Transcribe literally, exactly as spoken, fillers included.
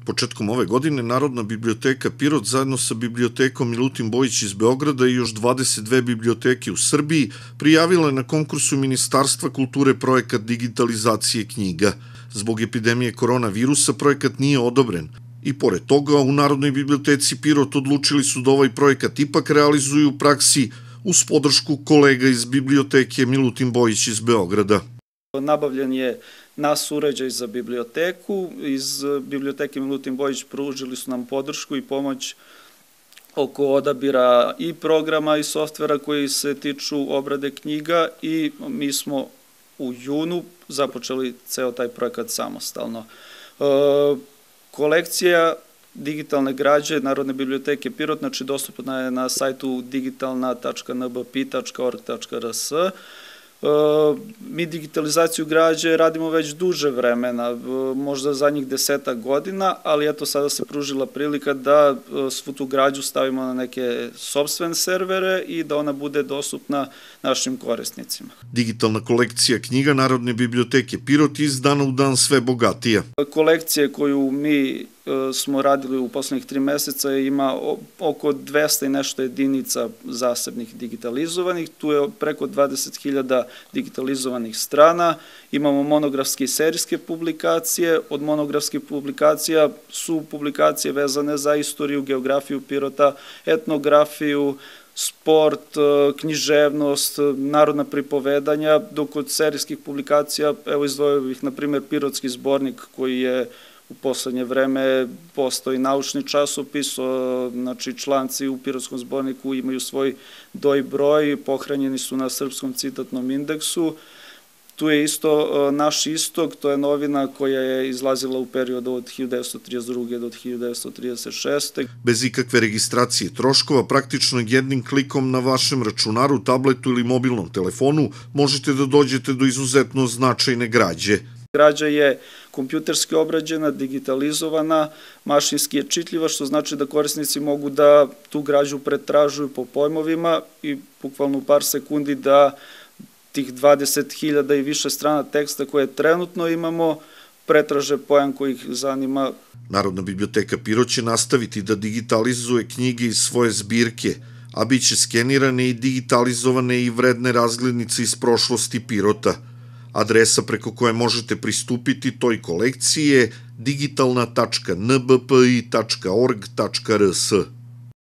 Početkom ove godine Narodna biblioteka Pirot zajedno sa bibliotekom Milutin Bojić iz Beograda i još dvadeset dve biblioteke u Srbiji prijavila je na konkursu Ministarstva kulture projekat digitalizacije knjiga. Zbog epidemije koronavirusa projekat nije odobren. I pored toga, u Narodnoj biblioteci Pirot odlučili su da ovaj projekat ipak realizuju u praksi uz podršku kolega iz biblioteke Milutin Bojić iz Beograda. Nabavljen je nas uređaj za biblioteku. Iz biblioteke Milutin Bojić pružili su nam podršku i pomoć oko odabira i programa i softvera koji se tiču obrade knjiga i mi smo u junu započeli ceo taj projekat samostalno. Kolekcija digitalne građe Narodne biblioteke Pirot, znači dostupna je na sajtu digitalna tačka n b p tačka org tačka r s. Mi digitalizaciju građe radimo već duže vremena, možda zadnjih desetak godina, ali eto sada se pružila prilika da svu tu građu stavimo na neke sopstvene servere i da ona bude dostupna našim korisnicima. Digitalna kolekcija knjiga Narodne biblioteke Pirot iz dana u dan sve bogatija. Kolekcije koju mi smo radili u poslednjih tri meseca ima oko dvesta i nešto jedinica zasebnih digitalizovanih. Tu je preko dvadeset hiljada digitalizovanih strana. Imamo monografske i serijske publikacije. Od monografskih publikacija su publikacije vezane za istoriju, geografiju Pirota, etnografiju, sport, književnost, narodna pripovedanja, dok od serijskih publikacija, evo izdvojio bih, na primjer, Pirotski zbornik koji je u poslednje vreme postoji naučni časopis, znači članci u Pirotskom zborniku imaju svoj do i broj, pohranjeni su na Srpskom citatnom indeksu. Tu je isto Naš istok, to je novina koja je izlazila u periodu od hiljadu devetsto trideset druge do hiljadu devetsto trideset šeste. Bez ikakve registracije troškova, praktično jednim klikom na vašem računaru, tabletu ili mobilnom telefonu možete da dođete do izuzetno značajne građe. Građa je kompjuterski obrađena, digitalizovana, mašinski je čitljiva, što znači da korisnici mogu da tu građu pretražuju po pojmovima i bukvalno u par sekundi da tih dvadeset hiljada i više strana teksta koje trenutno imamo pretraže pojam koji ih zanima. Narodna biblioteka Pirot će nastaviti da digitalizuje knjige iz svoje zbirke, a bit će skenirane i digitalizovane i vredne razglednice iz prošlosti Pirota. Adresa preko koje možete pristupiti toj kolekciji je digitalna tačka n b p i tačka org tačka r s.